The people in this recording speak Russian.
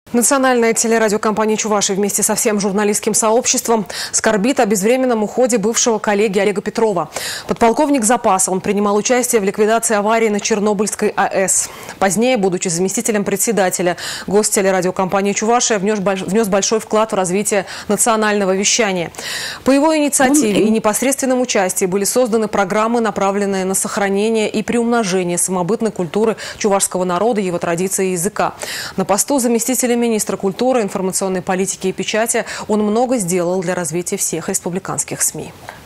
Национальная телерадиокомпания «Чувашия» вместе со всем журналистским сообществом скорбит о безвременном уходе бывшего коллеги Олега Петрова. Подполковник запаса, он принимал участие в ликвидации аварии на Чернобыльской АЭС. Позднее, будучи заместителем председателя гостелерадиокомпании «Чувашия», внес большой вклад в развитие национального вещания. По его инициативе и непосредственном участии были созданы программы, направленные на сохранение и приумножение самобытной культуры чувашского народа, его традиций и языка. На посту заместителя министра культуры, информационной политики и печати он много сделал для развития всех республиканских СМИ.